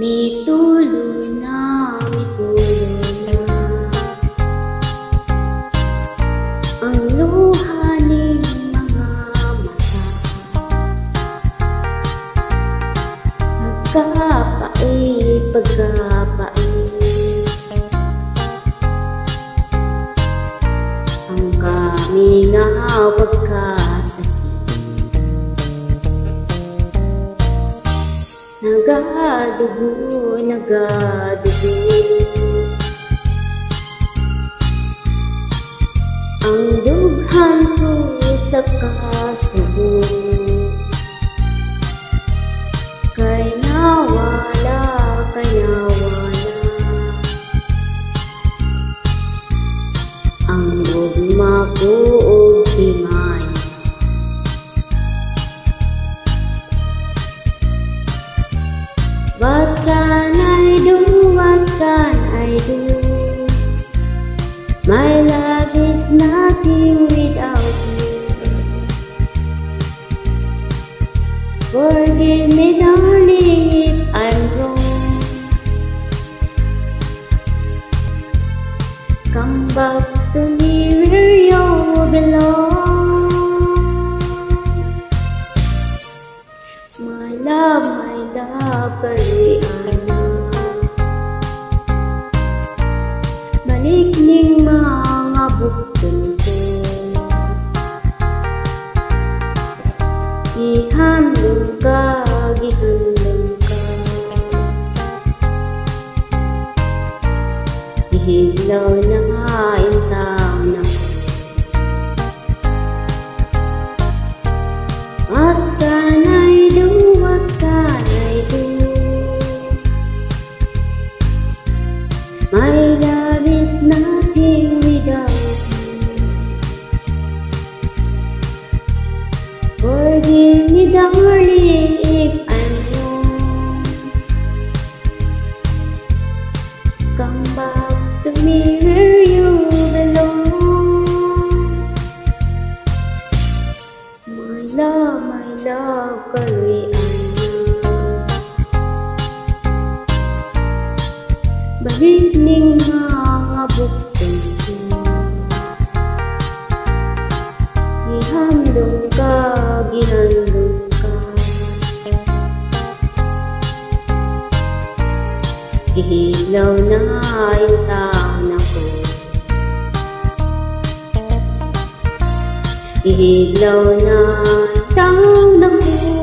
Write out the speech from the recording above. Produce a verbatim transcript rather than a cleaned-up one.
Mitulo na, mitulo na ang luha ng mga mata. Pagkapait, pagkapait ang kamingaw, pagkasakit. Nagadugo, nagadugo ang dughan ko sa kasubo. Kay nawala, kay nawala ang gugma ko og himay. What can I do? What can I do? My love is nothing without you. Forgive me, darling, if I'm wrong. Come back to me where you belong. My love, my love, kaluyan na. Balik ning mga bukton ko. Gihandong ka, gihandong ka. Ihiglaw na nga intaw na ko. What can I do? What can I do? My love is nothing without you. Forgive me, darling, if I'm wrong. Come back to me where you belong. My love, my love, kaluyan na. Balik ning mga bukton ko. Gihandong ka, gihandong ka. Ihilaw na intaw na ko. Ihilaw na intaw na ko.